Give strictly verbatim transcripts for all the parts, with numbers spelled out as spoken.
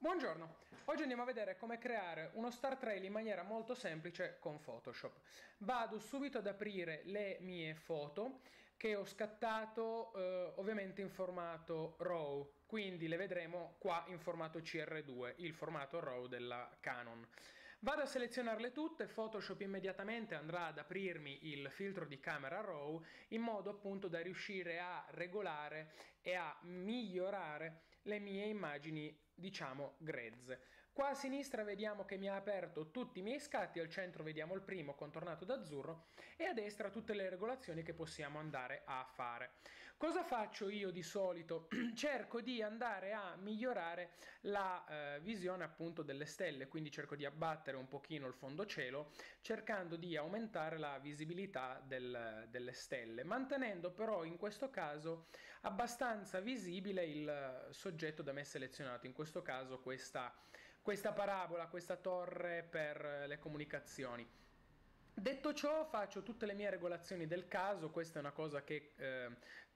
Buongiorno, oggi andiamo a vedere come creare uno star trail in maniera molto semplice con Photoshop. Vado subito ad aprire le mie foto che ho scattato eh, ovviamente in formato RAW, quindi le vedremo qua in formato C R due, il formato RAW della Canon. Vado a selezionarle tutte, Photoshop immediatamente andrà ad aprirmi il filtro di camera RAW in modo appunto da riuscire a regolare e a migliorare le mie immagini, diciamo, grezze. Qua a sinistra vediamo che mi ha aperto tutti i miei scatti, al centro vediamo il primo contornato d'azzurro e a destra tutte le regolazioni che possiamo andare a fare. Cosa faccio io di solito? Cerco di andare a migliorare la eh, visione appunto delle stelle, quindi cerco di abbattere un pochino il fondocielo cercando di aumentare la visibilità del, delle stelle, mantenendo però in questo caso abbastanza visibile il soggetto da me selezionato, in questo caso questa, questa parabola, questa torre per le comunicazioni. Detto ciò, faccio tutte le mie regolazioni del caso, questa è una cosa che eh,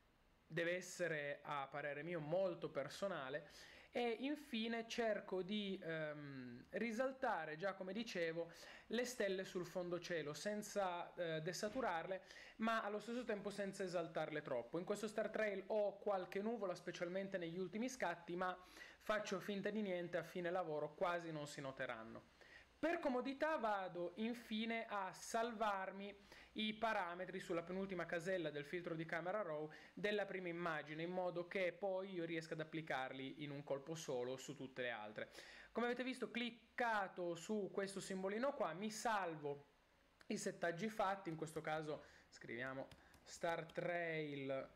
deve essere, a parere mio, molto personale, e infine cerco di ehm, risaltare, già come dicevo, le stelle sul fondocielo senza eh, desaturarle, ma allo stesso tempo senza esaltarle troppo. In questo star trail ho qualche nuvola, specialmente negli ultimi scatti, ma faccio finta di niente, a fine lavoro quasi non si noteranno. Per comodità vado infine a salvarmi i parametri sulla penultima casella del filtro di camera RAW della prima immagine, in modo che poi io riesca ad applicarli in un colpo solo su tutte le altre. Come avete visto, cliccato su questo simbolino qua, mi salvo i settaggi fatti, in questo caso scriviamo Star Trail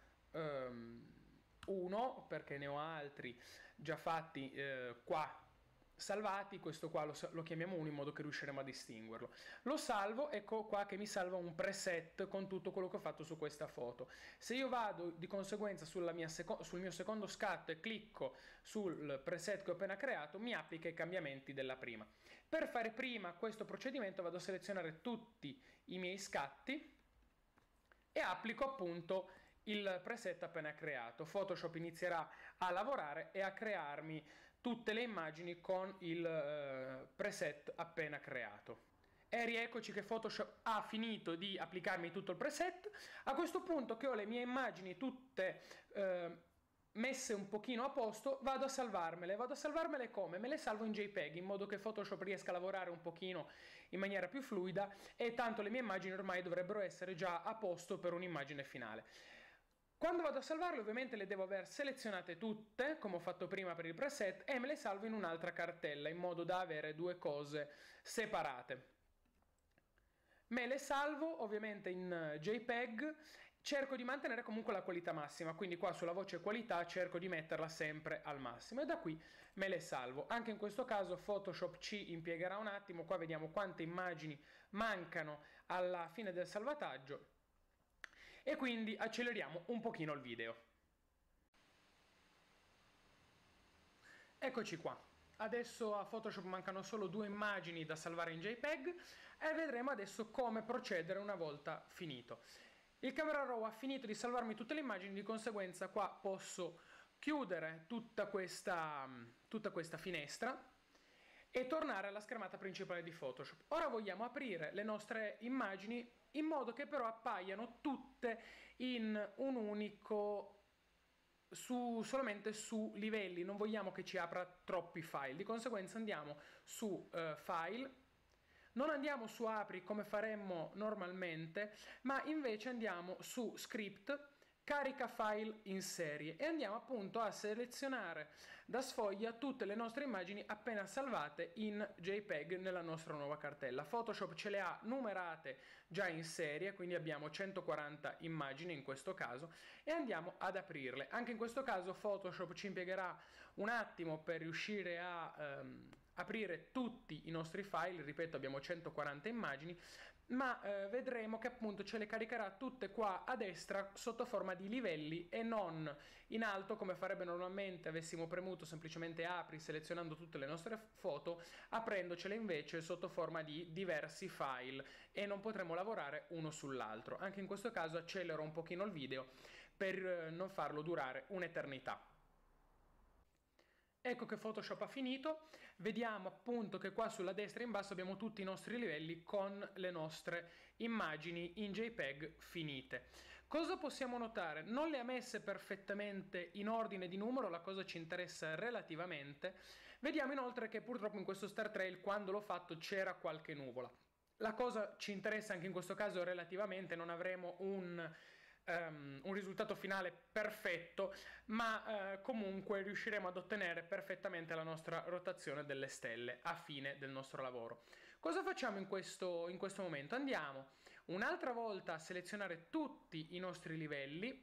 um, uno, perché ne ho altri già fatti eh, qua salvati, questo qua lo, lo chiamiamo uno in modo che riusciremo a distinguerlo. Lo salvo, ecco qua che mi salva un preset con tutto quello che ho fatto su questa foto. Se io vado di conseguenza sulla mia seco- sul mio secondo scatto e clicco sul preset che ho appena creato, mi applica i cambiamenti della prima. Per fare prima questo procedimento vado a selezionare tutti i miei scatti e applico appunto il preset appena creato. Photoshop inizierà a lavorare e a crearmi tutte le immagini con il eh, preset appena creato. E rieccoci che Photoshop ha finito di applicarmi tutto il preset. A questo punto che ho le mie immagini tutte eh, messe un pochino a posto, vado a salvarmele. Vado a salvarmele come? Me le salvo in JPEG, in modo che Photoshop riesca a lavorare un pochino in maniera più fluida, e tanto le mie immagini ormai dovrebbero essere già a posto per un'immagine finale. Quando vado a salvarle, ovviamente le devo aver selezionate tutte, come ho fatto prima per il preset, e me le salvo in un'altra cartella, in modo da avere due cose separate. Me le salvo ovviamente in JPEG, cerco di mantenere comunque la qualità massima, quindi qua sulla voce qualità cerco di metterla sempre al massimo, e da qui me le salvo. Anche in questo caso Photoshop ci impiegherà un attimo, qua vediamo quante immagini mancano alla fine del salvataggio, e quindi acceleriamo un pochino il video. Eccoci qua. Adesso a Photoshop mancano solo due immagini da salvare in JPEG e vedremo adesso come procedere una volta finito. Il Camera Raw ha finito di salvarmi tutte le immagini, di conseguenza qua posso chiudere tutta questa, tutta questa finestra e tornare alla schermata principale di Photoshop. Ora vogliamo aprire le nostre immagini in modo che però appaiano tutte in un unico Su, solamente su livelli, non vogliamo che ci apra troppi file, di conseguenza andiamo su uh, File, non andiamo su Apri come faremmo normalmente, ma invece andiamo su Script, Carica file in serie, e andiamo appunto a selezionare da sfoglia tutte le nostre immagini appena salvate in JPEG nella nostra nuova cartella. Photoshop ce le ha numerate già in serie, quindi abbiamo centoquaranta immagini in questo caso, e andiamo ad aprirle. Anche in questo caso Photoshop ci impiegherà un attimo per riuscire a ehm, aprire tutti i nostri file, ripeto abbiamo centoquaranta immagini, ma eh, vedremo che appunto ce le caricherà tutte qua a destra sotto forma di livelli e non in alto come farebbe normalmente avessimo premuto semplicemente apri selezionando tutte le nostre foto, aprendocele invece sotto forma di diversi file, e non potremo lavorare uno sull'altro. Anche in questo caso accelero un pochino il video per eh, non farlo durare un'eternità. Ecco che Photoshop ha finito, vediamo appunto che qua sulla destra in basso abbiamo tutti i nostri livelli con le nostre immagini in JPEG finite. Cosa possiamo notare? Non le ha messe perfettamente in ordine di numero, la cosa ci interessa relativamente. Vediamo inoltre che purtroppo in questo Star Trail quando l'ho fatto c'era qualche nuvola. La cosa ci interessa anche in questo caso relativamente, non avremo un... Um, un risultato finale perfetto, ma uh, comunque riusciremo ad ottenere perfettamente la nostra rotazione delle stelle a fine del nostro lavoro. Cosa facciamo in questo, in questo momento? Andiamo un'altra volta a selezionare tutti i nostri livelli,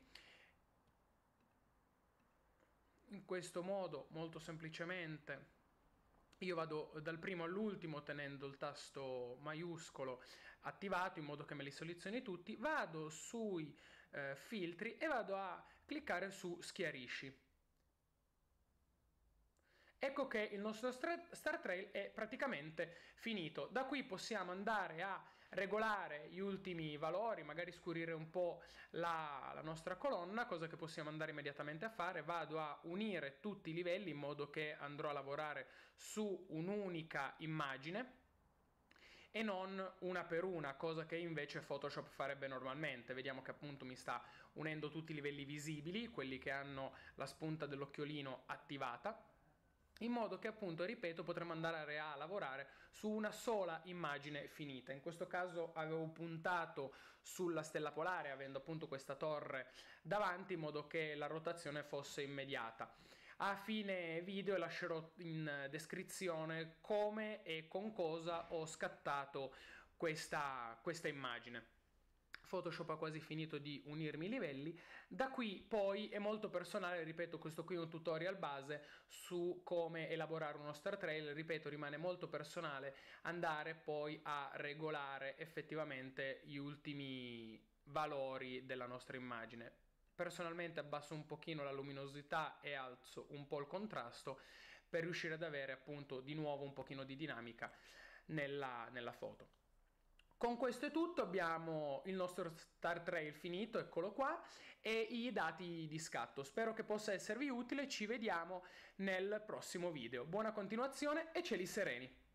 in questo modo molto semplicemente io vado dal primo all'ultimo tenendo il tasto maiuscolo attivato in modo che me li selezioni tutti, vado sui eh, filtri e vado a cliccare su schiarisci. Ecco che il nostro Star Trail è praticamente finito. Da qui possiamo andare a regolare gli ultimi valori, magari scurire un po' la, la nostra colonna, cosa che possiamo andare immediatamente a fare. Vado a unire tutti i livelli in modo che andrò a lavorare su un'unica immagine e non una per una, cosa che invece Photoshop farebbe normalmente. Vediamo che appunto mi sta unendo tutti i livelli visibili, quelli che hanno la spunta dell'occhiolino attivata, in modo che appunto, ripeto, potremo andare a lavorare su una sola immagine finita. In questo caso avevo puntato sulla stella polare, avendo appunto questa torre davanti, in modo che la rotazione fosse immediata. A fine video lascerò in descrizione come e con cosa ho scattato questa, questa immagine. Photoshop ha quasi finito di unirmi i livelli, da qui poi è molto personale, ripeto, questo qui è un tutorial base su come elaborare uno Star Trail, ripeto, rimane molto personale andare poi a regolare effettivamente gli ultimi valori della nostra immagine. Personalmente abbasso un pochino la luminosità e alzo un po' il contrasto per riuscire ad avere appunto di nuovo un pochino di dinamica nella, nella foto. Con questo è tutto, abbiamo il nostro Star Trail finito, eccolo qua, e i dati di scatto. Spero che possa esservi utile, ci vediamo nel prossimo video. Buona continuazione e cieli sereni!